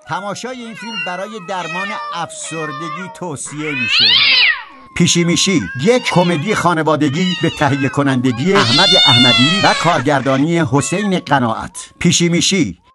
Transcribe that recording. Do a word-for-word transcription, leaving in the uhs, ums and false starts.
تماشای این فیلم برای درمان افسردگی توصیه میشه. پیشی میشی، یک کمدی خانوادگی به تهیه کنندگی احمد احمدی و کارگردانی حسین قناعت. پیشی میشی